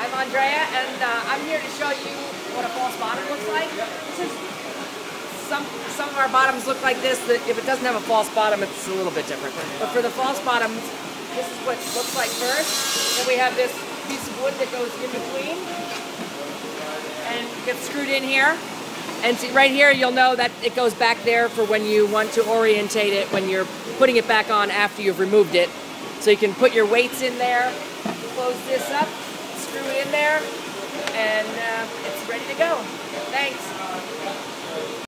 I'm Andrea, and I'm here to show you what a false bottom looks like. This is some of our bottoms look like this. If it doesn't have a false bottom, it's a little bit different. But for the false bottoms, this is what it looks like first. Then we have this piece of wood that goes in between and gets screwed in here. And see, right here, you'll know that it goes back there for when you want to orientate it when you're putting it back on after you've removed it. So you can put your weights in there, close this up, screw it in there, and it's ready to go. Thanks.